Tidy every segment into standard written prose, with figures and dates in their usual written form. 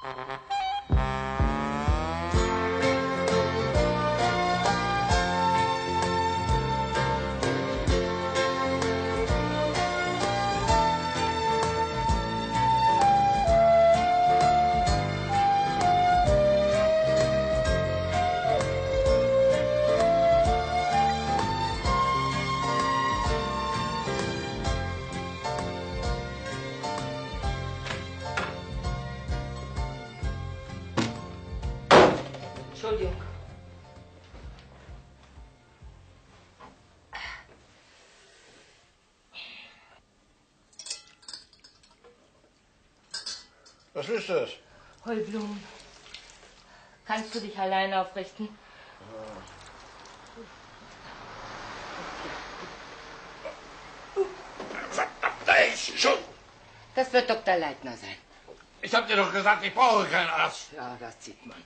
Entschuldigung. Was ist das? Heublumen. Kannst du dich alleine aufrichten? Da ist sie schon. Das wird Dr. Leitner sein. Ich hab dir doch gesagt, ich brauche keinen Arzt. Ja, das sieht man.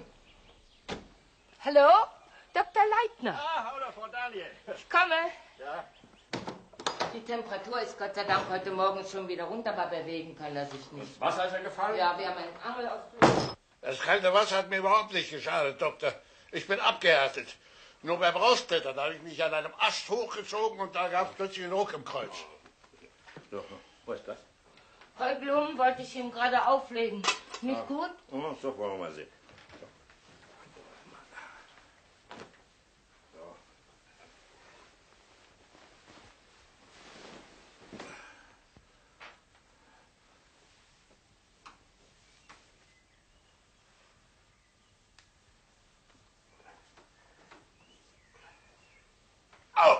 Hallo? Dr. Leitner. Ah, hallo, Frau Daniel. Ich komme. Ja. Die Temperatur ist Gott sei Dank heute Morgen schon wieder runter, aber bewegen kann er sich nicht. Wasser ist ja gefallen? Ja, wir haben einen Angelausflug. Das kalte Wasser hat mir überhaupt nicht geschadet, Doktor. Ich bin abgehärtet. Nur beim Rausklettern habe ich mich an einem Ast hochgezogen und da gab es plötzlich einen Ruck im Kreuz. So, wo ist das? Heublumen wollte ich ihm gerade auflegen. Nicht gut? Oh, so, wollen wir mal sehen. Au!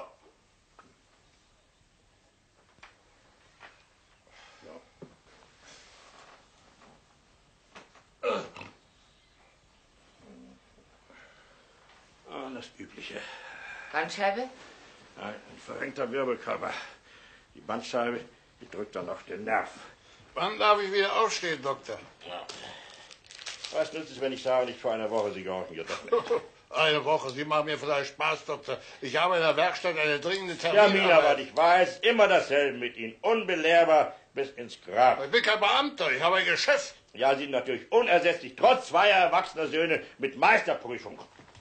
Ah, das Übliche. Bandscheibe? Ein verrenkter Wirbelkörper. Die Bandscheibe, die drückt dann auf den Nerv. Wann darf ich wieder aufstehen, Doktor? Ja. Was nützt es, wenn ich sage, nicht vor einer Woche, Sie gehorchen jedoch nicht. Eine Woche, Sie machen mir vielleicht Spaß, Doktor. Ich habe in der Werkstatt eine dringende Ja, Terminarbeit. Mina, was ich weiß, immer dasselbe mit Ihnen. Unbelehrbar bis ins Grab. Ich bin kein Beamter, ich habe ein Geschäft. Ja, Sie sind natürlich unersetzlich, trotz zweier erwachsener Söhne mit Meisterprüfung.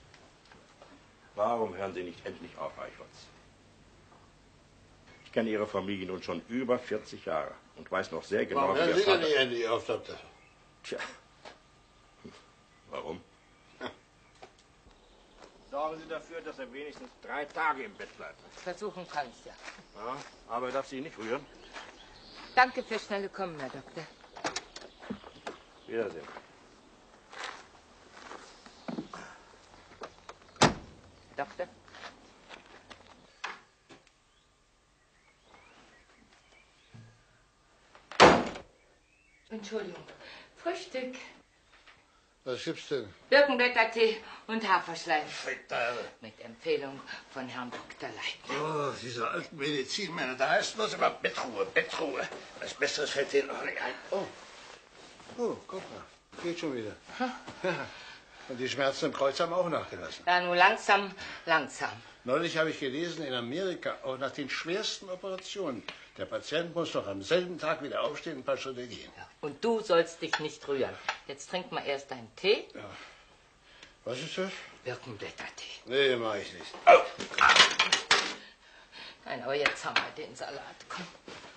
Warum hören Sie nicht endlich auf, Eichholz? Ich kenne Ihre Familie nun schon über 40 Jahre und weiß noch sehr genau, Warum wie hören Ihr Sie denn Vater... nicht endlich auf, Doktor? Tja, warum? Sorgen Sie dafür, dass er wenigstens 3 Tage im Bett bleibt. Versuchen kann's ja. Ja, aber er darf Sie nicht rühren. Danke für schnelle Kommen, Herr Doktor. Wiedersehen. Doktor? Entschuldigung. Frühstück. Was gibt's denn? Birkenblättertee und Haferschleim. Fetale. Mit Empfehlung von Herrn Dr. Leitner. Oh, diese alten Medizinmänner, da heißt bloß immer Bettruhe, Bettruhe. Was Besseres fällt denen auch nicht ein. Oh, guck mal, geht schon wieder. Und die Schmerzen im Kreuz haben auch nachgelassen. Ja, nur langsam, langsam. Neulich habe ich gelesen, in Amerika, auch nach den schwersten Operationen, der Patient muss doch am selben Tag wieder aufstehen und ein paar Schritte gehen. Ja, und du sollst dich nicht rühren. Jetzt trink mal erst deinen Tee. Ja. Was ist das? Birkenblättertee. Nee, mach ich nicht. Oh. Nein, aber jetzt haben wir den Salat. Komm.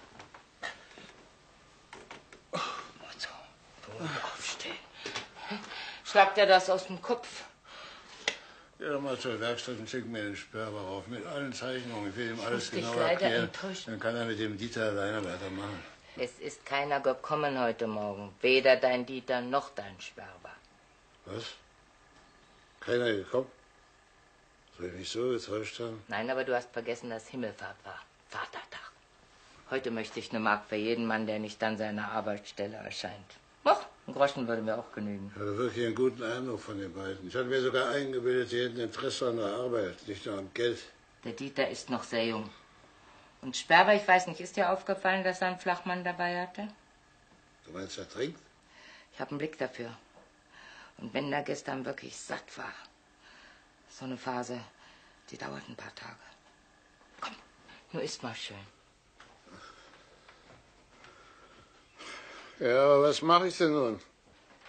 So, ruhig aufstehen. Schlagt er das aus dem Kopf? Geh doch mal zur Werkstatt und schick mir den Sperber rauf. Mit allen Zeichnungen. Ich will ihm alles muss dich genau leider erklären. enttäuschen. Dann kann er mit dem Dieter alleine weitermachen. Es ist keiner gekommen heute Morgen. Weder dein Dieter noch dein Sperber. Was? Keiner gekommen? Soll ich mich so getäuscht haben? Nein, aber du hast vergessen, dass Himmelfahrt war. Vatertag. Heute möchte ich eine Mark für jeden Mann, der nicht an seiner Arbeitsstelle erscheint. Och, ein Groschen würde mir auch genügen. Ich hatte wirklich einen guten Eindruck von den beiden. Ich hatte mir sogar eingebildet, sie hätten Interesse an der Arbeit, nicht nur am Geld. Der Dieter ist noch sehr jung. Und Sperber, ich weiß nicht, ist dir aufgefallen, dass er einen Flachmann dabei hatte? Du meinst, er trinkt? Ich habe einen Blick dafür. Und wenn er gestern wirklich satt war, so eine Phase, die dauert ein paar Tage. Komm, nur isst mal schön. Ja, aber was mache ich denn nun?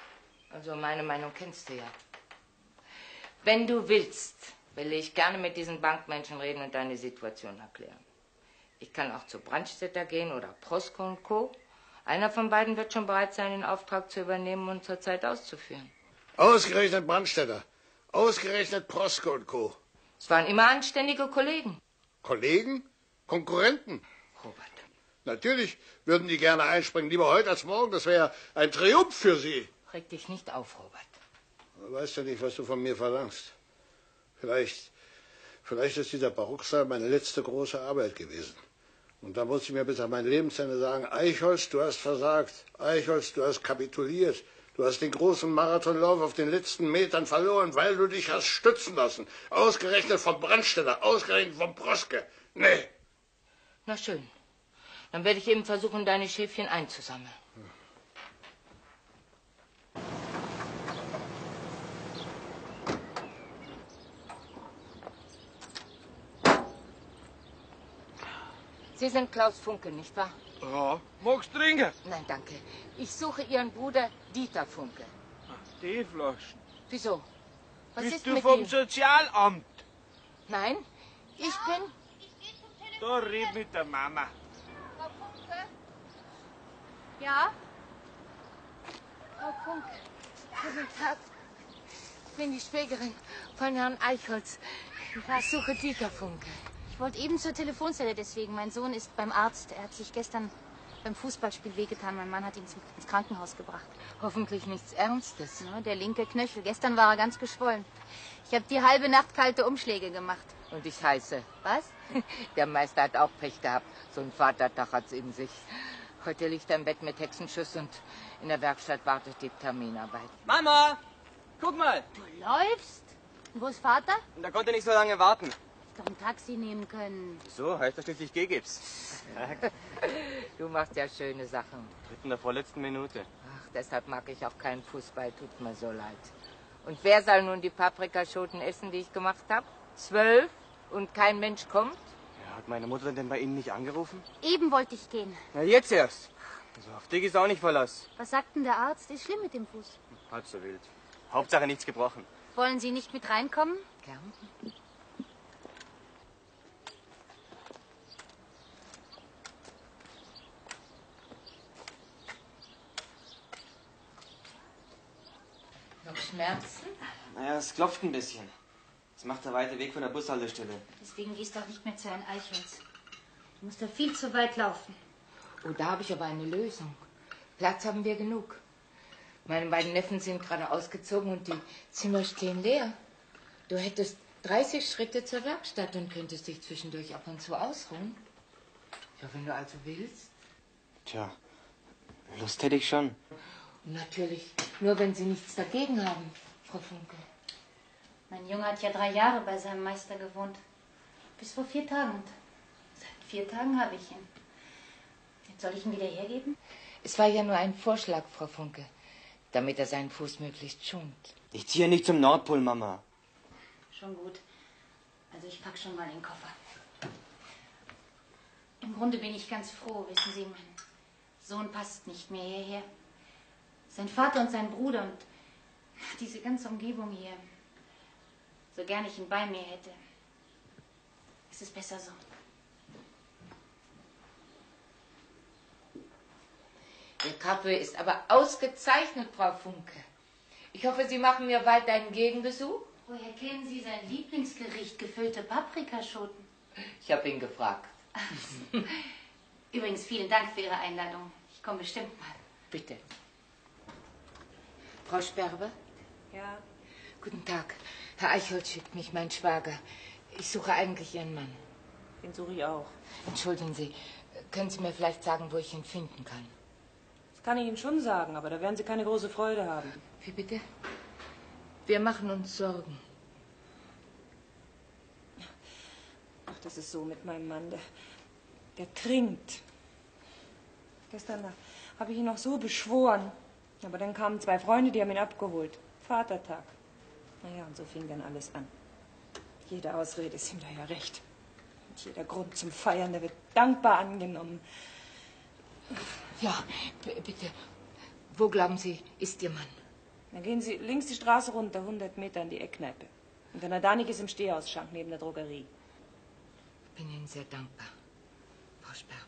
Also meine Meinung kennst du ja. Wenn du willst, will ich gerne mit diesen Bankmenschen reden und deine Situation erklären. Ich kann auch zu Brandstätter gehen oder Prosko & Co. Einer von beiden wird schon bereit sein, den Auftrag zu übernehmen und zur Zeit auszuführen. Ausgerechnet Brandstätter. Ausgerechnet Prosko & Co. Es waren immer anständige Kollegen. Kollegen? Konkurrenten? Robert. Natürlich würden die gerne einspringen, lieber heute als morgen. Das wäre ein Triumph für sie. Reg dich nicht auf, Robert. Du weißt ja nicht, was du von mir verlangst. Vielleicht ist dieser Barocksaal meine letzte große Arbeit gewesen. Und da muss ich mir bis an mein Lebensende sagen, Eichholz, du hast versagt. Eichholz, du hast kapituliert. Du hast den großen Marathonlauf auf den letzten Metern verloren, weil du dich hast stützen lassen. Ausgerechnet vom Brandstätter, ausgerechnet vom Proske. Nee. Na schön. Dann werde ich eben versuchen, deine Schäfchen einzusammeln. Sie sind Klaus Funke, nicht wahr? Ja, magst du trinken? Nein, danke. Ich suche Ihren Bruder Dieter Funke. Die Flaschen. Wieso? Was Bist ist du mit vom ihm? Sozialamt? Nein, ich bin... Da red mit der Mama. Frau Funke? Ja? Frau Funke, guten Tag. Ich bin die Schwägerin von Herrn Eichholz. Ich suche Dieter Funke. Ich wollte eben zur Telefonzelle deswegen. Mein Sohn ist beim Arzt. Er hat sich gestern beim Fußballspiel wehgetan. Mein Mann hat ihn ins Krankenhaus gebracht. Hoffentlich nichts Ernstes. Ja, der linke Knöchel. Gestern war er ganz geschwollen. Ich habe die halbe Nacht kalte Umschläge gemacht. Und ich heiße. Was? Der Meister hat auch Pech gehabt. So ein Vatertag hat's in sich. Heute liegt er im Bett mit Hexenschuss und in der Werkstatt wartet die Terminarbeit. Mama, guck mal. Du läufst? Und wo ist Vater? Und da konnte nicht so lange warten. Doch ein Taxi nehmen können. So, heißt das schließlich Gehgips. Du machst ja schöne Sachen. Tritt in der vorletzten Minute. Ach, deshalb mag ich auch keinen Fußball. Tut mir so leid. Und wer soll nun die Paprikaschoten essen, die ich gemacht habe? 12 und kein Mensch kommt? Ja, hat meine Mutter denn bei Ihnen nicht angerufen? Eben wollte ich gehen. Na, jetzt erst. Also auf dich ist auch nicht Verlass. Was sagt denn der Arzt? Ist schlimm mit dem Fuß. Halb so wild. Hauptsache nichts gebrochen. Wollen Sie nicht mit reinkommen? Gern. Noch Schmerzen? Naja, es klopft ein bisschen. Es macht der weite Weg von der Bushaltestelle. Deswegen gehst du auch nicht mehr zu Herrn Eichholz. Du musst da viel zu weit laufen. Oh, da habe ich aber eine Lösung. Platz haben wir genug. Meine beiden Neffen sind gerade ausgezogen und die Zimmer stehen leer. Du hättest 30 Schritte zur Werkstatt und könntest dich zwischendurch ab und zu ausruhen. Ja, wenn du also willst. Tja, Lust hätte ich schon. Und natürlich nur, wenn Sie nichts dagegen haben, Frau Funke. Mein Junge hat ja 3 Jahre bei seinem Meister gewohnt. Bis vor 4 Tagen. Und seit 4 Tagen habe ich ihn. Jetzt soll ich ihn wieder hergeben? Es war ja nur ein Vorschlag, Frau Funke, damit er seinen Fuß möglichst schont. Ich ziehe nicht zum Nordpol, Mama. Schon gut. Also ich pack schon mal den Koffer. Im Grunde bin ich ganz froh, wissen Sie, mein Sohn passt nicht mehr hierher. Sein Vater und sein Bruder und diese ganze Umgebung hier. So gern ich ihn bei mir hätte. Es ist besser so. Ihr Kaffee ist aber ausgezeichnet, Frau Funke. Ich hoffe, Sie machen mir bald einen Gegenbesuch. Woher kennen Sie sein Lieblingsgericht, gefüllte Paprikaschoten? Ich habe ihn gefragt. Übrigens, vielen Dank für Ihre Einladung. Ich komme bestimmt mal. Bitte. Frau Sperber? Ja, Guten Tag. Herr Eichholz schickt mich, mein Schwager. Ich suche eigentlich Ihren Mann. den suche ich auch. Entschuldigen Sie, können Sie mir vielleicht sagen, wo ich ihn finden kann? Das kann ich Ihnen schon sagen, aber da werden Sie keine große Freude haben. Wie bitte? Wir machen uns Sorgen. Ach, das ist so mit meinem Mann. Der trinkt. Gestern habe ich ihn noch so beschworen. Aber dann kamen 2 Freunde, die haben ihn abgeholt. Vatertag. Naja, und so fing dann alles an. Jede Ausrede ist ihm da ja recht. Und jeder Grund zum Feiern, der wird dankbar angenommen. Ja, bitte. Wo glauben Sie, ist Ihr Mann? Dann gehen Sie links die Straße runter, 100 Meter in die Eckkneipe. Und der Nadanik ist im Stehausschank neben der Drogerie. Ich bin Ihnen sehr dankbar, Frau Sperber.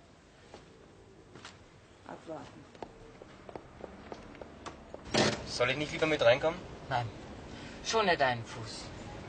Abwarten. Soll ich nicht lieber mit reinkommen? Nein, schone deinen Fuß.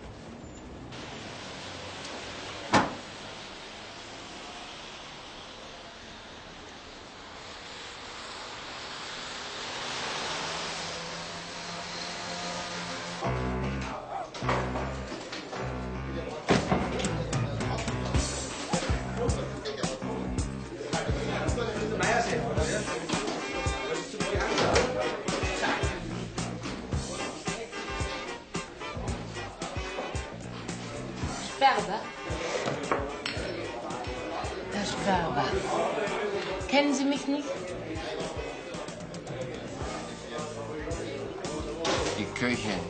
Sperber? Herr Sperber, kennen Sie mich nicht? Die Köchin.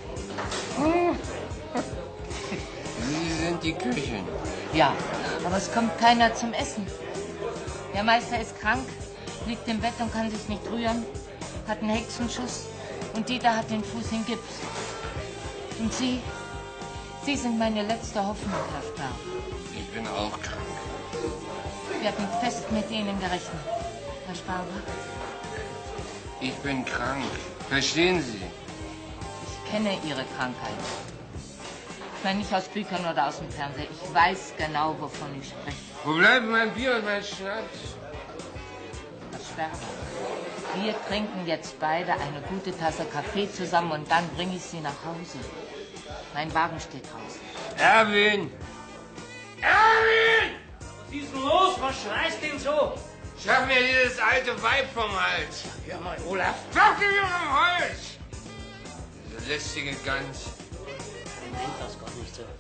Sie sind die Köchin. Ja, aber es kommt keiner zum Essen. Der Meister ist krank, liegt im Bett und kann sich nicht rühren, hat einen Hexenschuss und Dieter hat den Fuß in Gips. Und Sie sind meine letzte Hoffnung, Herr Sperber. Ich bin auch krank. Wir hatten fest mit Ihnen gerechnet, Herr Sperber. Ich bin krank. Verstehen Sie? Ich kenne Ihre Krankheit. Ich meine nicht aus Büchern oder aus dem Fernsehen. Ich weiß genau, wovon ich spreche. Wo bleibt mein Bier und mein Schnaps? Herr Sperber, wir trinken jetzt beide eine gute Tasse Kaffee zusammen und dann bringe ich Sie nach Hause. Mein Wagen steht draußen. Erwin! Erwin! Was ist denn los? Was schreist denn so? Schaff mir dieses alte Weib vom Hals. Hör mal, Olaf. Schaff mir vom Hals! Diese lästige Gans. Ich meint das gar nicht so.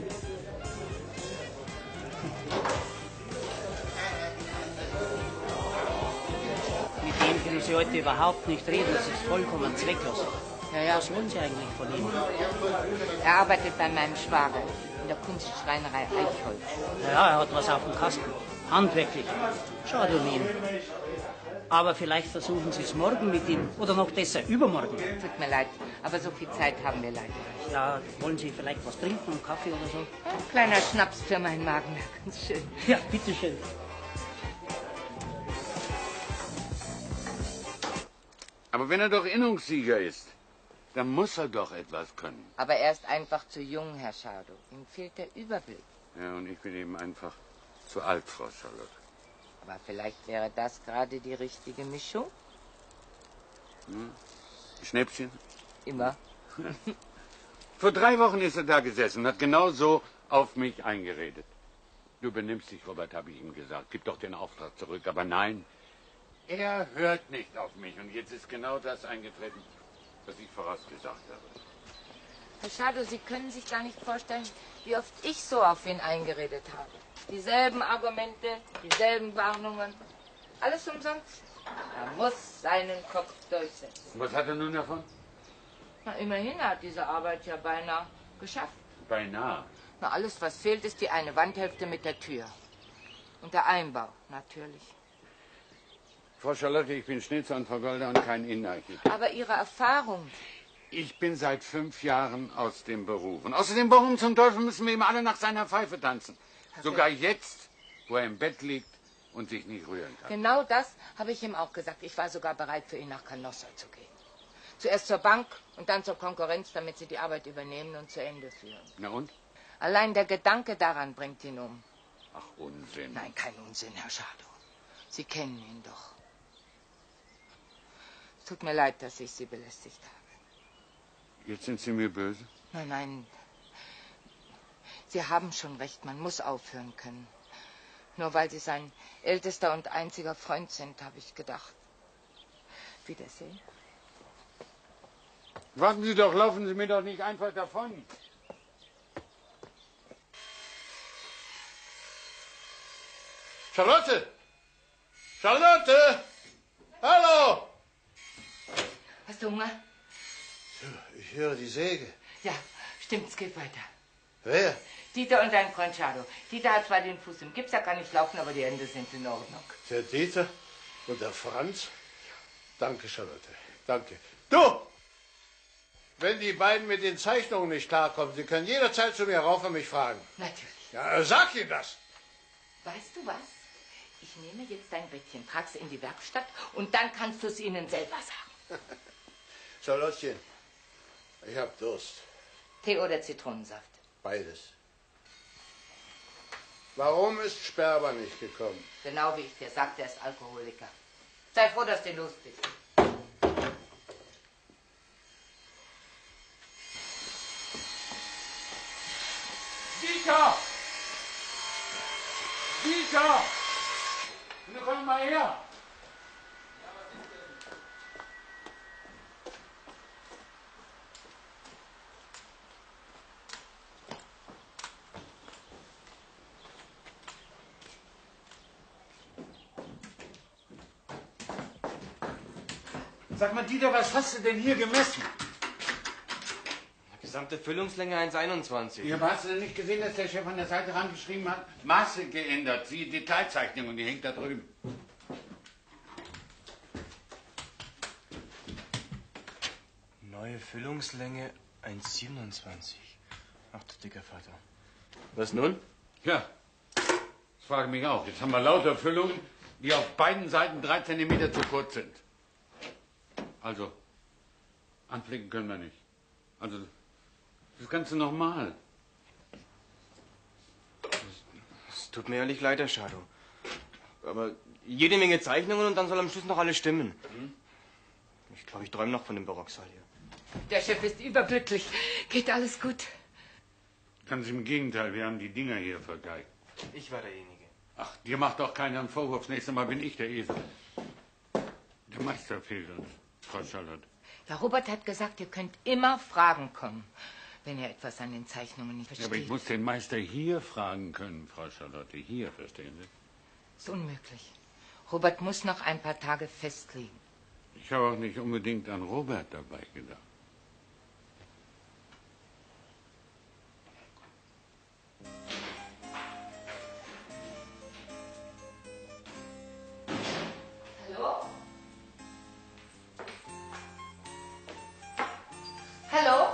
Mit dem können Sie heute überhaupt nicht reden. Das ist vollkommen zwecklos. Ja. Was wollen Sie eigentlich von ihm? Er arbeitet bei meinem Schwager in der Kunstschreinerei Eichholz. Ja, er hat was auf dem Kasten. Handwerklich. Schade um ihn. Aber vielleicht versuchen Sie es morgen mit ihm. Oder noch besser, übermorgen. Tut mir leid, aber so viel Zeit haben wir leider nicht. Ja, wollen Sie vielleicht was trinken, einen Kaffee oder so? Ein kleiner Schnaps für meinen Magen, ganz schön. Ja, bitteschön. Aber wenn er doch Innungssieger ist, dann muss er doch etwas können. Aber er ist einfach zu jung, Herr Schado. Ihm fehlt der Überblick. Ja, und ich bin eben einfach zu alt, Frau Charlotte. Aber vielleicht wäre das gerade die richtige Mischung? Schnäpschen? Immer. Vor 3 Wochen ist er da gesessen und hat genau so auf mich eingeredet. Du benimmst dich, Robert, habe ich ihm gesagt. Gib doch den Auftrag zurück. Aber nein, er hört nicht auf mich. Und jetzt ist genau das eingetreten, was ich vorausgesagt habe. Herr Schado, Sie können sich gar nicht vorstellen, wie oft ich so auf ihn eingeredet habe. Dieselben Argumente, dieselben Warnungen. Alles umsonst. Er muss seinen Kopf durchsetzen. Was hat er nun davon? Na, immerhin, er hat diese Arbeit ja beinahe geschafft. Beinahe. Na, alles, was fehlt, ist die eine Wandhälfte mit der Tür. Und der Einbau, natürlich. Frau Charlotte, ich bin Schnitzer und Vergolder und kein Innenarchitekt. Aber Ihre Erfahrung... Ich bin seit 5 Jahren aus dem Beruf. Und außerdem, warum zum Teufel müssen wir ihm alle nach seiner Pfeife tanzen? Sogar jetzt, wo er im Bett liegt und sich nicht rühren kann. Genau das habe ich ihm auch gesagt. Ich war sogar bereit, für ihn nach Canossa zu gehen. Zuerst zur Bank und dann zur Konkurrenz, damit sie die Arbeit übernehmen und zu Ende führen. Na und? Allein der Gedanke daran bringt ihn um. Ach, Unsinn. Nein, kein Unsinn, Herr Schado. Sie kennen ihn doch. Es tut mir leid, dass ich Sie belästigt habe. Jetzt sind Sie mir böse? Nein, nein. Sie haben schon recht, man muss aufhören können. Nur weil Sie sein ältester und einziger Freund sind, habe ich gedacht. Wiedersehen. Warten Sie doch, laufen Sie mir doch nicht einfach davon. Charlotte! Charlotte! Hallo! Hast du Hunger? Ich höre die Säge. Ja, stimmt, es geht weiter. Wer? Dieter und dein Freund Schado. Dieter hat zwar den Fuß im Gips, er kann nicht laufen, aber die Hände sind in Ordnung. Der Dieter und der Franz? Danke, Charlotte. Danke. Du! Wenn die beiden mit den Zeichnungen nicht klarkommen, Sie können jederzeit zu mir rauf und mich fragen. Natürlich. Ja, sag Ihnen das. Weißt du was? Ich nehme jetzt dein Bettchen, trag's in die Werkstatt und dann kannst du es ihnen selber sagen. Charlottchen, ich hab Durst. Tee oder Zitronensaft? Beides. Warum ist Sperber nicht gekommen? Genau wie ich dir sagte, er ist Alkoholiker. Sei froh, dass du los bist. Dieter! Dieter! Na, komm mal her! Sag mal, Dieter, was hast du denn hier gemessen? Gesamte Füllungslänge 1,21. Ja, aber hast du denn nicht gesehen, dass der Chef an der Seite rangeschrieben hat? Maße geändert, die Detailzeichnung, und die hängt da drüben. Neue Füllungslänge 1,27. Ach du dicker Vater. Was nun? Ja, das frage ich mich auch. Jetzt haben wir lauter Füllungen, die auf beiden Seiten 3 Zentimeter zu kurz sind. Also, anflicken können wir nicht. Also, das Ganze nochmal. Es tut mir ehrlich leid, Herr Shadow. Aber jede Menge Zeichnungen und dann soll am Schluss noch alles stimmen. Ich glaube, ich träume noch von dem Barocksaal hier. Der Chef ist überglücklich. Geht alles gut? Ganz im Gegenteil, wir haben die Dinger hier vergeigt. Ich war derjenige. Ach, dir macht doch keiner einen Vorwurf. Das nächste Mal bin ich der Esel. Der Meister fehlt uns, Frau Charlotte. Ja, Robert hat gesagt, ihr könnt immer Fragen kommen, wenn ihr etwas an den Zeichnungen nicht Ja, versteht. aber ich muss den Meister hier fragen können, Frau Charlotte. Hier, verstehen Sie? Ist unmöglich. Robert muss noch ein paar Tage festlegen. Ich habe auch nicht unbedingt an Robert dabei gedacht. Hallo? Hallo?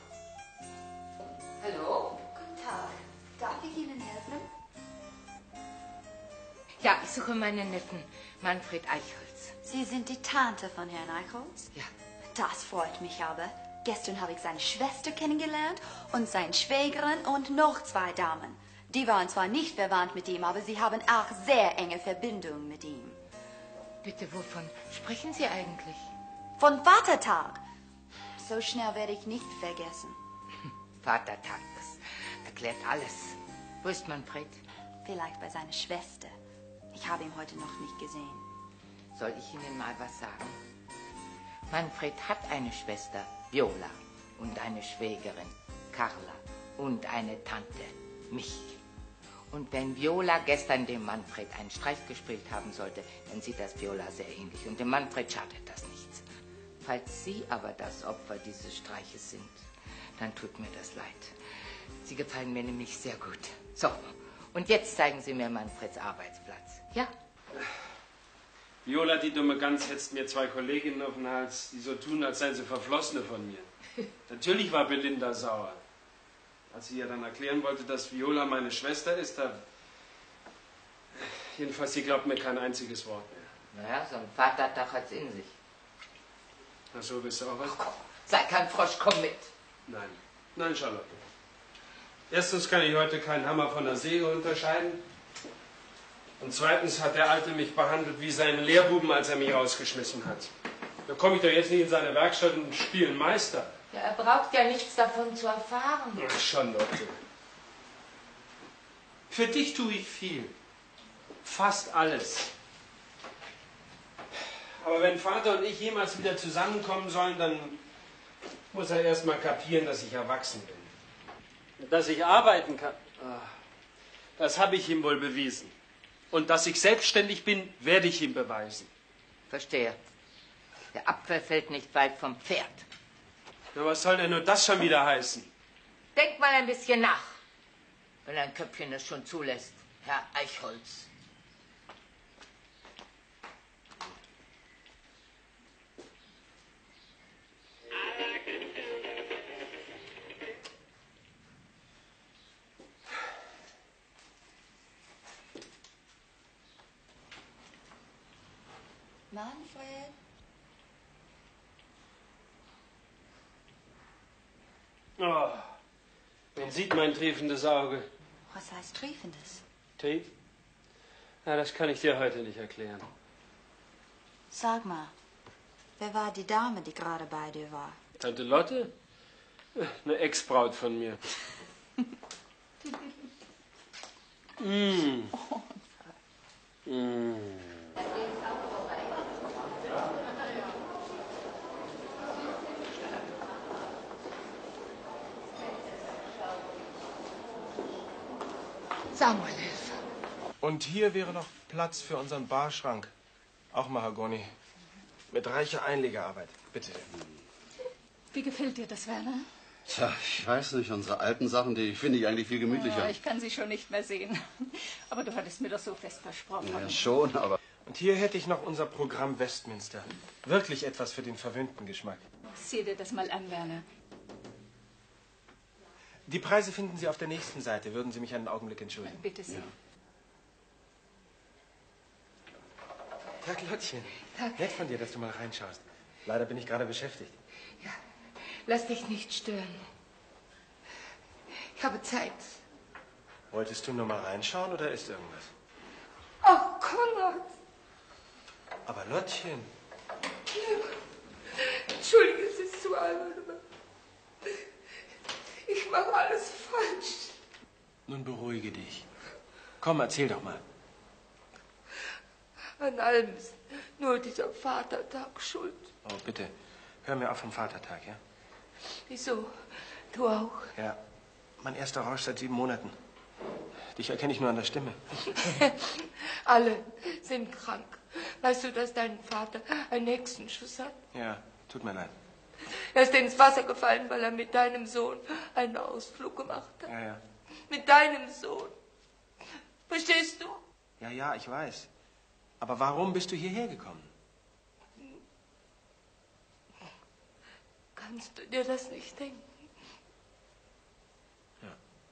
Hallo? Guten Tag. Darf ich Ihnen helfen? Ja, ich suche meinen Neffen, Manfred Eichholz. Sie sind die Tante von Herrn Eichholz? Ja. Das freut mich aber. Gestern habe ich seine Schwester kennengelernt und seine Schwägerin und noch 2 Damen. Die waren zwar nicht verwandt mit ihm, aber sie haben auch sehr enge Verbindungen mit ihm. Bitte, wovon sprechen Sie eigentlich? Von Vatertag. So schnell werde ich nicht vergessen. Vatertag, das erklärt alles. Wo ist Manfred? Vielleicht bei seiner Schwester. Ich habe ihn heute noch nicht gesehen. Soll ich Ihnen mal was sagen? Manfred hat eine Schwester, Viola, und eine Schwägerin, Carla, und eine Tante, mich. Und wenn Viola gestern dem Manfred einen Streich gespielt haben sollte, dann sieht das Viola sehr ähnlich. Und dem Manfred schadet das nichts. Falls Sie aber das Opfer dieses Streiches sind, dann tut mir das leid. Sie gefallen mir nämlich sehr gut. So, und jetzt zeigen Sie mir Manfreds Arbeitsplatz. Ja? Viola, die dumme Gans, hetzt mir 2 Kolleginnen auf den Hals, die so tun, als seien sie Verflossene von mir. Natürlich war Belinda sauer. Als sie ihr dann erklären wollte, dass Viola meine Schwester ist, da... Jedenfalls, sie glaubt mir kein einziges Wort mehr. Naja, so ein Vatertag hat's in sich. Ach so, willst du auch was? Ach komm, sei kein Frosch, komm mit. Nein. Nein, Charlotte. Erstens kann ich heute keinen Hammer von der Säge unterscheiden. Und zweitens hat der Alte mich behandelt wie seinen Lehrbuben, als er mich rausgeschmissen hat. Da komme ich doch jetzt nicht in seine Werkstatt und spiele einen Meister. Ja, er braucht ja nichts davon zu erfahren. Ach, Charlotte. Für dich tue ich viel. Fast alles. Aber wenn Vater und ich jemals wieder zusammenkommen sollen, dann muss er erst mal kapieren, dass ich erwachsen bin. Dass ich arbeiten kann, das habe ich ihm wohl bewiesen. Und dass ich selbstständig bin, werde ich ihm beweisen. Verstehe. Der Apfel fällt nicht weit vom Pferd. Na, was soll denn nur das schon wieder heißen? Denk mal ein bisschen nach, wenn dein Köpfchen es schon zulässt, Herr Eichholz. Manfred? Oh, man sieht mein triefendes Auge. Was heißt triefendes? Trief? Ja, das kann ich dir heute nicht erklären. Sag mal, wer war die Dame, die gerade bei dir war? Tante Lotte? Eine Ex-Braut von mir. Mm. Mm. Samuel, Hilfe. Und hier wäre noch Platz für unseren Barschrank. Auch Mahagoni. Mit reicher Einlegearbeit. Bitte. Wie gefällt dir das, Werner? Tja, ich weiß nicht. Unsere alten Sachen, die finde ich eigentlich viel gemütlicher. Ja, ich kann sie schon nicht mehr sehen. Aber du hattest mir doch so fest versprochen. Ja, schon, aber... Und hier hätte ich noch unser Programm Westminster. Wirklich etwas für den verwöhnten Geschmack. Sieh dir das mal an, Werner. Die Preise finden Sie auf der nächsten Seite. Würden Sie mich einen Augenblick entschuldigen? Bitte sehr. Tag, Lottchen. Tag. Nett von dir, dass du mal reinschaust. Leider bin ich gerade beschäftigt. Ja, lass dich nicht stören. Ich habe Zeit. Wolltest du nur mal reinschauen oder ist irgendwas? Ach, Konrad. Aber Lottchen. Entschuldige, es ist zu albern, aber ich mache alles falsch. Nun beruhige dich. Komm, erzähl doch mal. An allem ist nur dieser Vatertag schuld. Oh, bitte. Hör mir auf vom Vatertag, ja? Wieso? Du auch? Ja. Mein erster Rausch seit 7 Monaten. Dich erkenne ich nur an der Stimme. Alle sind krank. Weißt du, dass dein Vater einen Hexenschuss hat? Ja, tut mir leid. Er ist ins Wasser gefallen, weil er mit deinem Sohn einen Ausflug gemacht hat. Ja, ja. Mit deinem Sohn. Verstehst du? Ja, ja, ich weiß. Aber warum bist du hierher gekommen? Kannst du dir das nicht denken? Ja.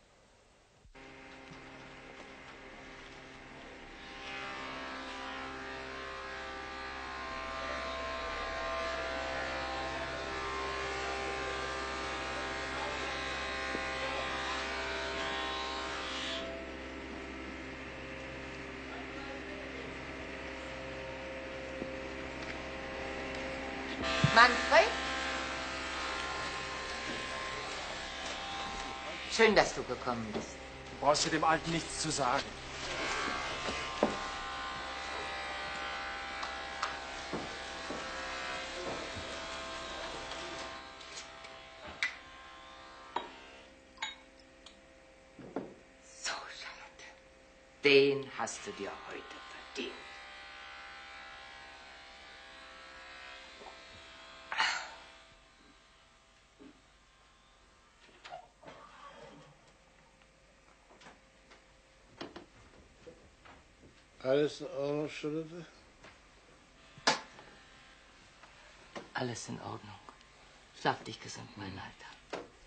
Manfred? Schön, dass du gekommen bist. Du brauchst dir dem Alten nichts zu sagen. So, Charlotte. Den hast du dir heute verdient. Alles in Ordnung, Charlotte? Alles in Ordnung. Schlaf dich gesund, mein Alter.